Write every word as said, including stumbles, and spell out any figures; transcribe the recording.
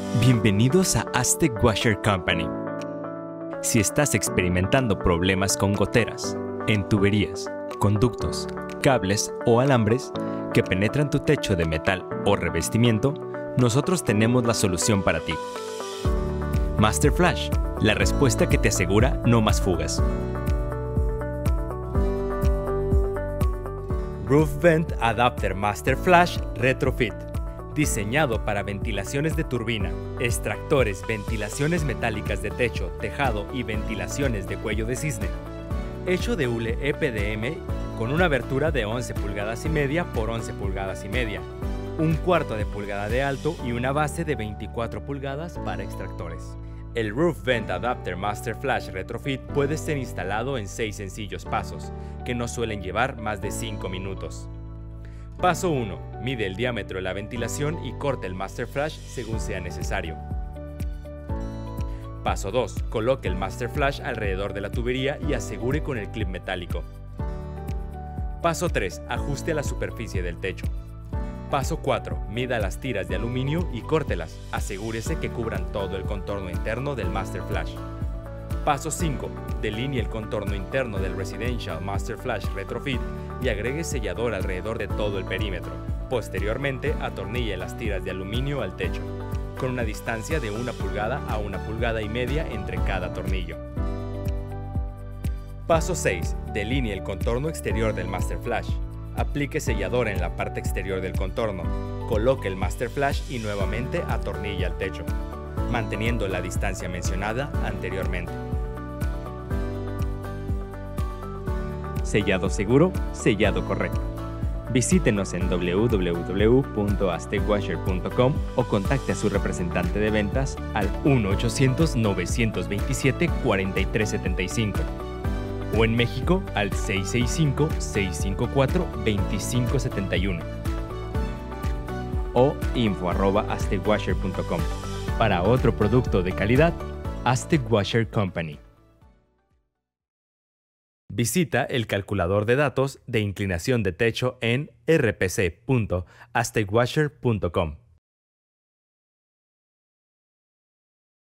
Bienvenidos a Aztec Washer Company. Si estás experimentando problemas con goteras, en tuberías, conductos, cables o alambres que penetran tu techo de metal o revestimiento, nosotros tenemos la solución para ti. Master Flash, la respuesta que te asegura no más fugas. Roof Vent Adapter Master Flash Retrofit. Diseñado para ventilaciones de turbina, extractores, ventilaciones metálicas de techo, tejado y ventilaciones de cuello de cisne. Hecho de hule E P D M con una abertura de once pulgadas y media por once pulgadas y media, un cuarto de pulgada de alto y una base de veinticuatro pulgadas para extractores. El Roof Vent Adapter Master Flash Retrofit puede ser instalado en seis sencillos pasos, que no suelen llevar más de cinco minutos. Paso uno. Mide el diámetro de la ventilación y corte el Master Flash según sea necesario. Paso dos. Coloque el Master Flash alrededor de la tubería y asegure con el clip metálico. Paso tres. Ajuste a la superficie del techo. Paso cuatro. Mida las tiras de aluminio y córtelas. Asegúrese que cubran todo el contorno interno del Master Flash. Paso cinco. Delinee el contorno interno del Residential Master Flash Retrofit y agregue sellador alrededor de todo el perímetro. Posteriormente, atornille las tiras de aluminio al techo, con una distancia de una pulgada a una pulgada y media entre cada tornillo. Paso seis. Delinee el contorno exterior del Master Flash. Aplique sellador en la parte exterior del contorno. Coloque el Master Flash y nuevamente atornille al techo, manteniendo la distancia mencionada anteriormente. Sellado seguro, sellado correcto. Visítenos en w w w punto aztec washer punto com o contacte a su representante de ventas al uno ochocientos, novecientos veintisiete, cuarenta y tres setenta y cinco o en México al seis seis cinco, seis cinco cuatro, veinticinco setenta y uno o info arroba aztec washer punto com. Para otro producto de calidad, Aztec Washer Company. Visita el calculador de datos de inclinación de techo en r p c punto aztec washer punto com.